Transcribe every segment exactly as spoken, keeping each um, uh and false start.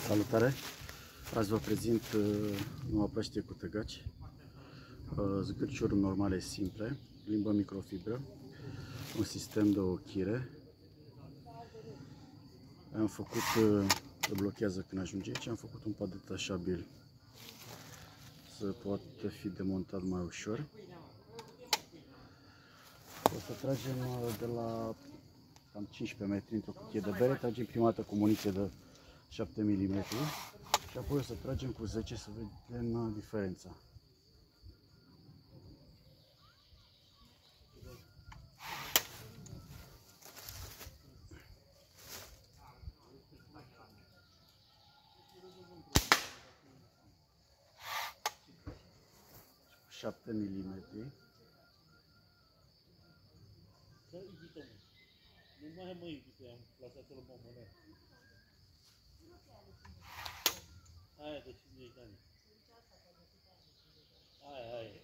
Salutare! Azi vă prezint uh, noua păștie cu tăgaci, uh, zgârciuri normale simple, limbă microfibră, un sistem de ochire. Am făcut, uh, se blochează când ajunge aici, am făcut un pad detașabil să poată fi demontat mai ușor. O să tragem uh, de la cam cincisprezece metri într-o cutie de bere, tragem prima dată cu muniție de șapte milimetri și apoi o să tragem cu zece să vedem diferența. șapte milimetri. Nu mai am iubito, am plasat-o la mămână. Aia de cincizeci de ani. Aia, aia.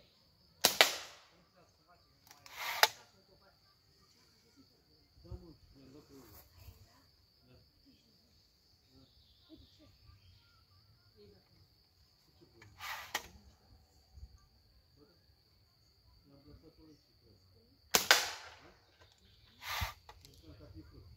Da, mă, mi-am dat pe urmă. Da. Uite ce? Ce bun. L-am plasat-o la cică. Nu ca fi frut.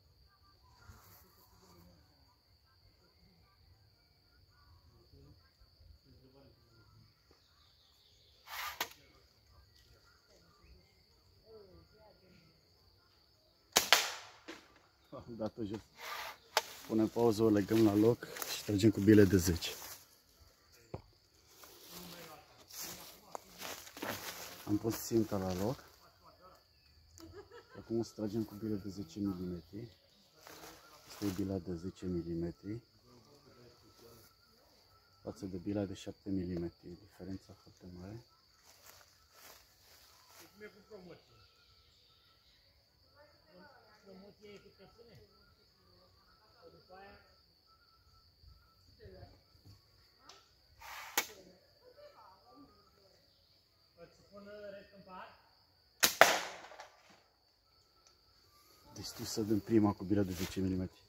Am dat-o jos. Punem pauză, o legăm la loc și tragem cu bile de zece. Am pus ținta la loc. Acum o să tragem cu bile de zece milimetri. Asta e bila de zece milimetri față de bila de șapte milimetri. Diferența foarte mare. Promoția e cu căsune? După aia? Îți pun rest în par? Deci tu să dăm prima cu bila de zece milimetri.